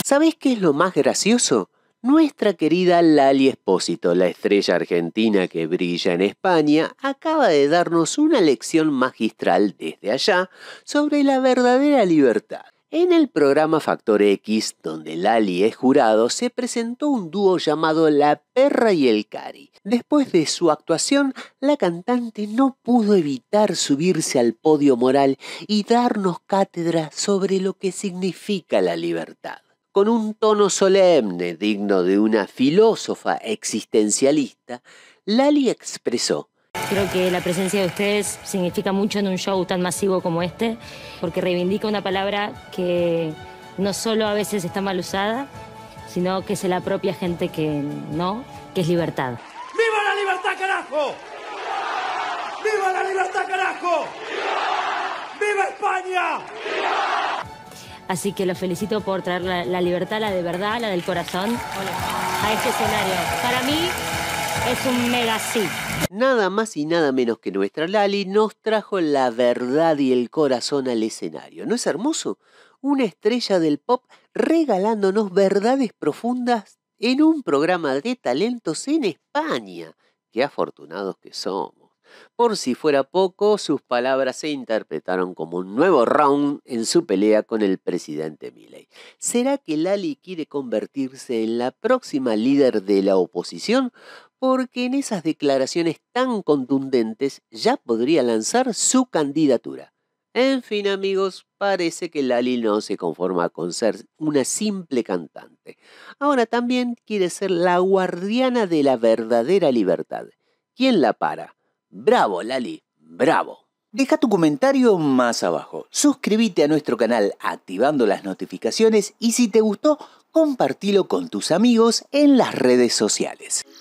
¿Sabés qué es lo más gracioso? Nuestra querida Lali Espósito, la estrella argentina que brilla en España, acaba de darnos una lección magistral desde allá sobre la verdadera libertad. En el programa Factor X, donde Lali es jurado, se presentó un dúo llamado La Perra y el Cari. Después de su actuación, la cantante no pudo evitar subirse al podio moral y darnos cátedra sobre lo que significa la libertad. Con un tono solemne, digno de una filósofa existencialista, Lali expresó: creo que la presencia de ustedes significa mucho en un show tan masivo como este, porque reivindica una palabra que no solo a veces está mal usada, sino que se la propia gente que no, que es libertad. ¡Viva la libertad, carajo! ¡Viva la libertad, carajo! ¡Viva España! Así que los felicito por traer la libertad, la de verdad, la del corazón, a este escenario. Para mí es un mega sí. Nada más y nada menos que nuestra Lali nos trajo la verdad y el corazón al escenario. ¿No es hermoso? Una estrella del pop regalándonos verdades profundas en un programa de talentos en España. ¡Qué afortunados que somos! Por si fuera poco, sus palabras se interpretaron como un nuevo round en su pelea con el presidente Milei. ¿Será que Lali quiere convertirse en la próxima líder de la oposición? Porque en esas declaraciones tan contundentes ya podría lanzar su candidatura. En fin, amigos, parece que Lali no se conforma con ser una simple cantante. Ahora también quiere ser la guardiana de la verdadera libertad. ¿Quién la para? ¡Bravo, Lali! ¡Bravo! Deja tu comentario más abajo. Suscríbete a nuestro canal activando las notificaciones y si te gustó, compartilo con tus amigos en las redes sociales.